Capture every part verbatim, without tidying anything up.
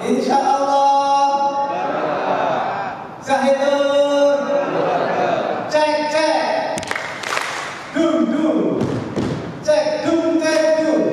Insya Allah. Zahidun. Cek cek. Dum dum. Cek dum cek dum.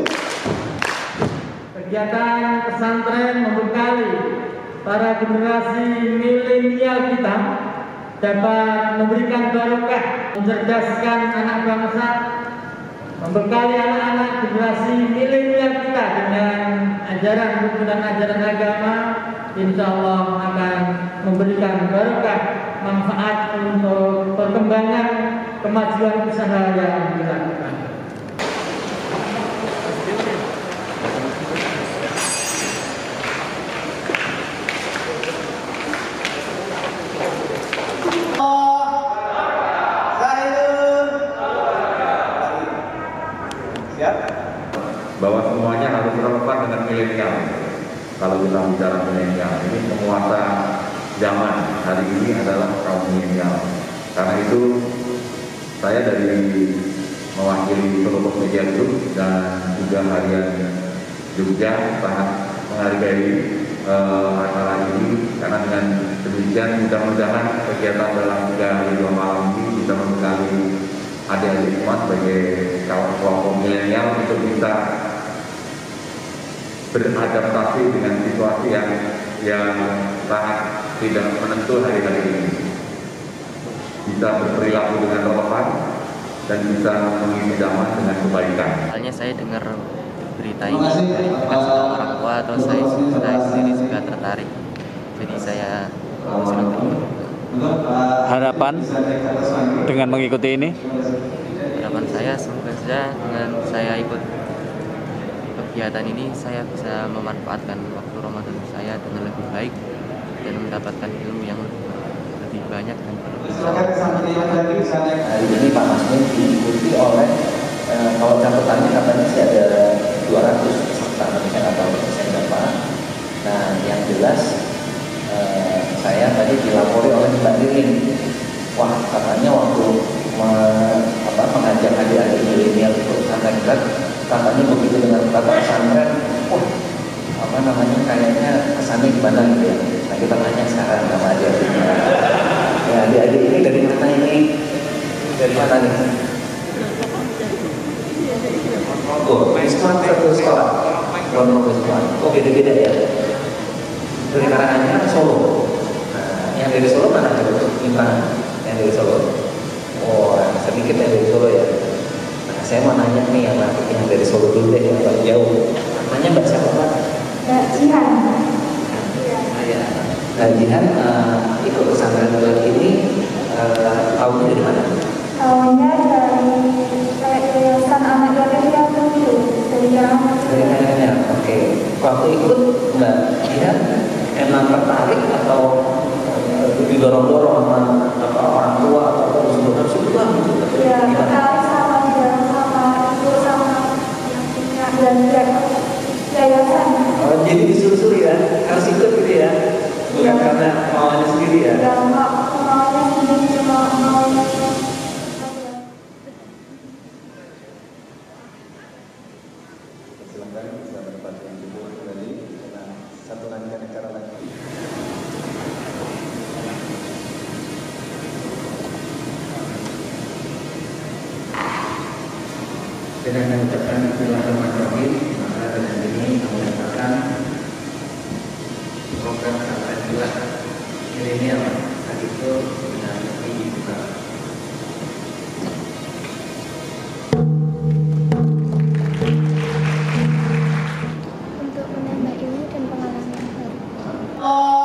Kegiatan pesantren membekali para generasi milenial kita dapat memberikan barokah, mencerdaskan anak bangsa, membekali anak-anak generasi milenial kita dengan ajaran hukum dan ajaran agama, insya Allah akan memberikan barokah, manfaat untuk perkembangan kemajuan usaha yang dilakukan. Bahwa semuanya harus relevan dengan milenial. Kalau kita bicara milenial, ini penguasa zaman hari ini adalah kaum milenial. Karena itu saya dari mewakili seluruh media group dan juga harian Jogja sangat menghargai uh, acara ini, karena dengan demikian mudah-mudahan kegiatan dalam tiga hari dua malam ini bisa membekali adik-adik semua sebagai kelompok milenial untuk bisa beradaptasi dengan situasi yang yang sangat tidak menentu hari-hari ini, bisa berperilaku dengan relevan dan bisa mengisi zaman dengan kebaikan. Soalnya saya dengar berita ini dari dekat sama orang tua, terus saya, saya sendiri juga tertarik, jadi saya langsung ikut. Harapan dengan mengikuti ini? Harapan saya semoga saja dengan saya ikut kegiatan ini saya bisa memanfaatkan waktu Ramadan saya dengan lebih baik dan mendapatkan ilmu yang lebih, lebih banyak dan bermanfaat. Hari ini Pak Masmin diikuti oleh eh, kalau catatannya katanya sih ada dua ratus peserta, tapi saya nggak tahu persen berapa. Nah, yang jelas eh, saya tadi dilapori oleh Mbak Ririn, wah katanya waktu me, apa, mengajak adik-adik milenial untuk pesantren, katanya begitu dengan kata pesantren, wah apa namanya kayaknya kesannya gimana gitu ya. Nah kita tanya sekarang sama adik-adiknya. Ya adik-adik ini dari mana ini? Dari mana nih? Oh, Wisman satu sekolah. Pondok Wisman. Oh beda-beda ya. Dari Karanganyar Solo. Nah, yang dari Solo mana? Gimana? Yang dari Solo. Oh, sedikit yang dari Solo ya. Nah, saya mau nanya nih yang yang dari Solo dulu deh, yang paling jauh. Namanya Mbak siapa Mbak? Mbak Jihan. Ya. Mbak Jihan uh, ikut pesantren ini uh, tahunnya dari mana? Tahunnya dari Yayasan Anak Yatim Piatu itu dari Karanganyar. Dari Karanganyar. Oke. Waktu ikut Mbak Jihan emang tertarik atau didorong-dorong sama apa, orang tua atau sebelumnya sudah gitu? Ya, tertarik sama dia sama itu sama yang punya dan yayasan. Oh, jadi disuruh-suruh ya, harus ikut gitu ya, bukan ya, karena maunya sendiri ya? Ya, maunya sendiri cuma maunya. Silakan bisa mendapatkan judul kembali karena satu rangkaian acara lagi. Dengan mengucapkan bismillahirrahmanirrahim, maka dengan ini kami mengatakan program pesantren kilat milenial saat itu dengan dibuka. Untuk menambah ilmu dan pengalaman baru. Oh.